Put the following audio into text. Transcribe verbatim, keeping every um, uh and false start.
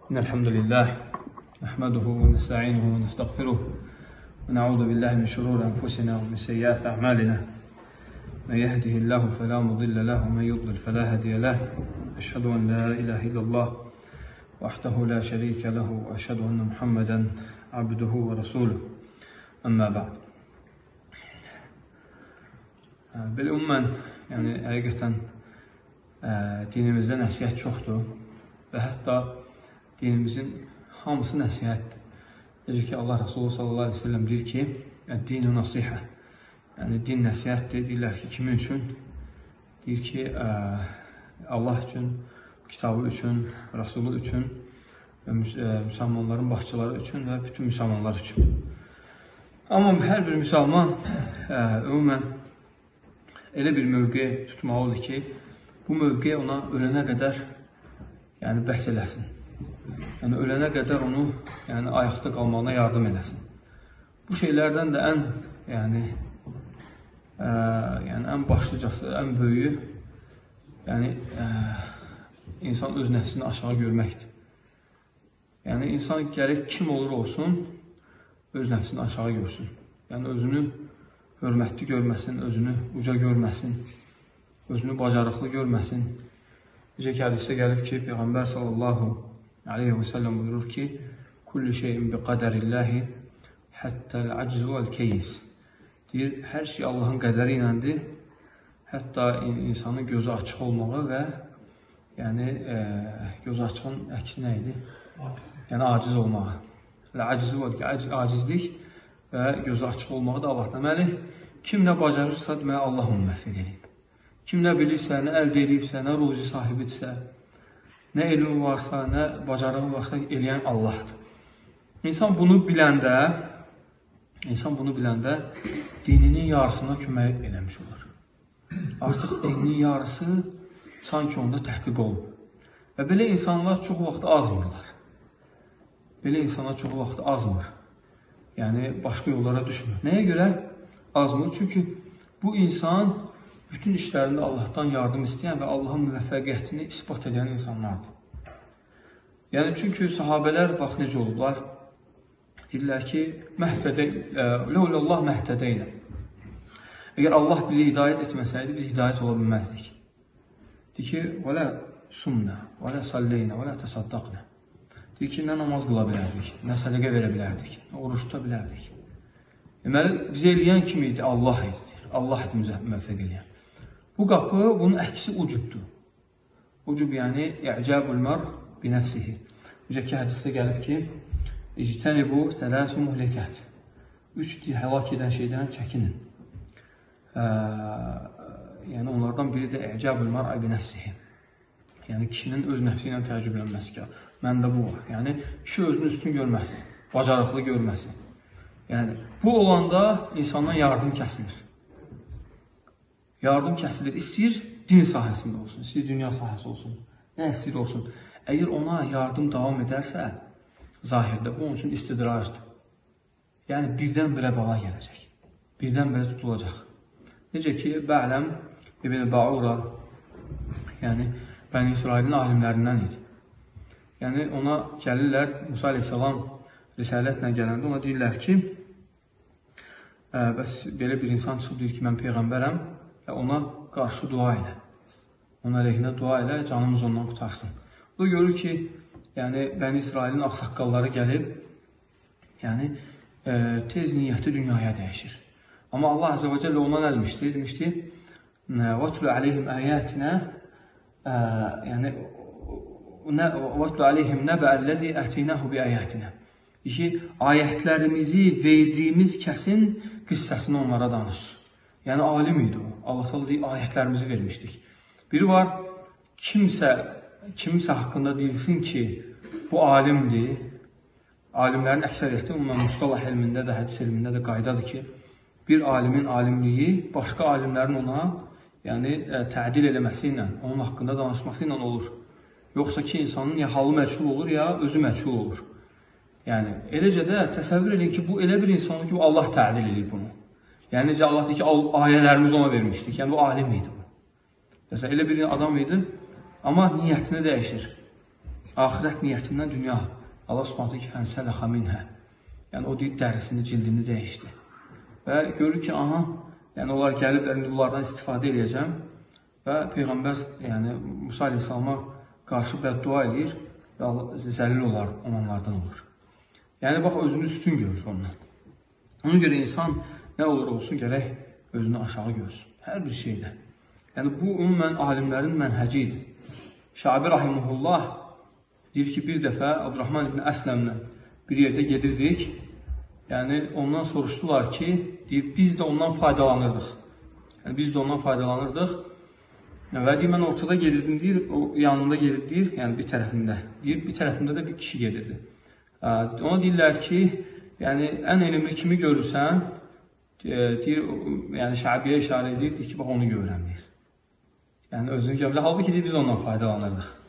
إن الحمد لله نحمده ونستعينه ونستغفره ونعوذ بالله من شرور أنفسنا ومن سيئات أعمالنا من يهده الله فلا مضل له ومن يضلل فلا هادي له أشهد أن لا إله إلا الله وحده لا شريك له وأشهد أن محمدا عبده ورسوله أما بعد. Belə ümumən, yəni həqiqətən dinimizdə nəsihət çoxdur və hətta dinimizin hamısı nəsihətdir. Necə ki, Allah Resulü sallallahu aleyhi ve sellem deyir ki, din-i nasihə, yəni din nəsihətdir. Deyirlər ki, kimin üçün? Deyir ki, Allah üçün, kitabı üçün, Resulü üçün və müsəlmanların başçıları üçün və bütün müsəlmanlar üçün. Amma hər bir müsəlman ümumən elə bir mövqe tutmalıdır ki, bu mövqe ona ölənə qədər yəni, bəhs eləsin. Yəni, ölənə qədər onu yəni, ayaqda qalmağına yardım eləsin. Bu şeylərdən də ən, yəni, ə, yəni, ən başlıcası, ən böyüyü yəni, ə, insan öz nəfsini aşağı görməkdir. Yəni, insan gərək kim olur olsun, öz nəfsini aşağı görsün. Yəni, özünü hörmətli görməsin, özünü uca görməsin, özünü bacarıqlı görməsin. Necə ki, hədisdə gəlib ki, Peyğəmbər sallallahu aleyhi və səlləm buyurur ki, Kullu şeyin bi qədərillahi həttəl-əczu vəl-keyiz. Deyir, hər şey Allahın qədəri iləndir, hətta insanın gözü açıq olmağı və yəni, e, gözü açığın əksi nə idi? Yəni, aciz olmağı. Lə-əczu vəl-keyiz, acizlik və gözü açıq olmağı da Allah deməli, kim nə bacarırsa, deməli, Allah onu məhv edib. Kim nə bilirsə, nə əldə edibsə, nə ruzi sahibidirsə, nə elmi varsa, nə bacarığı varsa, eləyən Allahdır. İnsan bunu biləndə, insan bunu biləndə dininin yarısına kömək eləmiş olur. Artıq dinin yarısı sanki onda təhqiq olub. Və belə insanlar çox vaxt azmırlar. Belə insanlar çox vaxt azmır. Yəni, başqa yollara düşmür. Nəyə görə azmır? Çünki bu insan bütün işlərində Allahdan yardım istəyən və Allahın müvəffəqiyyətini ispat edən insanlardır. Yəni, çünki sahabələr, bax, necə olublar? Deyirlər ki, Ləulallah məhtədəynə. Əgər Allah bizi hidayət etməsəydi, biz hidayət ola bilməzdik. Deyir ki, və lə sumnə, və lə salleynə, və lə təsaddaqnə. Deyir ki, nə namaz qıla bilərdik, nə sədəqə verə bilərdik, nə oruç tuta bilərdik. Deməli, bizə eləyən kim idi? Allah idi. Allah idi müvəffəq eləyən. Bu qapı, bunun əksi ucubdur. Ucub, yəni, i'cabul mar bi nəfsihi. Necə ki, hədisdə gəlib ki, İctənibu tələsu muhləkət. Üç həlak edən şeydən çəkinin. Ə, yəni, onlardan biri də i'cabul mar bi nəfsihi. Yəni, kişinin öz nəfsi ilə təəccüblənməsi ki, məndə bu var. Yəni, kişi özünü üstün görməsin, bacarıqlı görməsin. Yəni, bu olanda insandan yardım kəsilir. Yardım kəsilir. İstəyir din sahəsində olsun, istəyir dünya sahəsi olsun, nə istəyir olsun. Əgər ona yardım davam edərsə, zahirdə bu onun üçün istidrajdır. Yəni, birdən-birə bala gələcək. Birdən-birə tutulacaq. Necə ki, Bələm İbn Baura, yəni, Bəni İsrailin alimlərindən idi. Yəni, ona gəlirlər, Musa aleyhissalam risalətlə gələndə ona deyirlər ki, bəs belə bir insan çıxıb deyir ki, mən Peyğəmbərəm və ona qarşı dua elə. Ona əleyhinə dua elə, canımız ondan qutarsın. O görür ki, yəni, Bəni İsrailin ağsaqqalları gəlib, yəni, e, tez niyyəti dünyaya dəyişir. Amma Allah Azə və Cəllə ondan əlmişdir, demişdi, وَاتْلُ عَلَيْهِمْ آيَاتِنَا yəni, وَاتْلُ عَلَيْهِمْ نَبَأَ الَّذِي أَتَيْنَاهُ بِآيَاتِنَا. İki, ayətlərimizi verdiyimiz kəsin qissəsini onlara danış. Yəni, alim idi o. Allah-u deyir, ayətlərimizi vermişdik. Biri var, kimsə, kimsə haqqında deyilsin ki, bu alimdir. Alimlərin əksəriyyəti, onların mustalah elmində də, hədis elmində də qaydadır ki, bir alimin alimliyi başqa alimlərin ona yəni, tədil eləməsi ilə, onun haqqında danışması ilə olur. Yoxsa ki, insanın ya halı məchul olur, ya özü məchul olur. Yəni, eləcə də təsəvvür edin ki, bu elə bir insan ki, Allah tədil edir bunu. Yəni, necə Allah deyir ki, ayələrimizi ona vermişdik. Yəni, bu alim idi bu. Məsələn, elə bir adam idi, amma niyyətini dəyişir. axirət niyyətindən dünya. Allah Subhanahu deyir ki, fənsələxə minhə. Yəni o deyir dərisini, cildini dəyişdi. Və görür ki, aha, yəni onlar gəliblər, indi bunlardan istifadə edəcəm və Peyğəmbər, yəni Musa əleyhissalama qarşı bəddua edir və zəlil olar, onlardan olur. Yəni bax, özünü üstün görür ondan. Ona görə insan nə olur olsun, gərək özünü aşağı görsün. Hər bir şeydə. Yəni bu ümumən alimlərin mənhəci idi. Şabi rahimehullah deyir ki, bir dəfə Abdurrahman ibn Əsləmlə bir yerdə gedirdik. Yəni ondan soruşdular ki, deyir, biz də ondan faydalanırdıq. Yəni biz də ondan faydalanırdıq. Və deyir, mən ortada gedirdim, deyir, o yanında gedir, deyir, yəni bir tərəfində. Deyir, bir tərəfində də bir kişi gedirdi. Ona deyirlər ki, yəni ən elmli kimi görürsən, deyir, yəni Şabiyə işarə edir, deyir ki, bax onu görürəm, deyir. Yəni özünü görürlər. Halbuki deyir, biz ondan faydalanırdıq.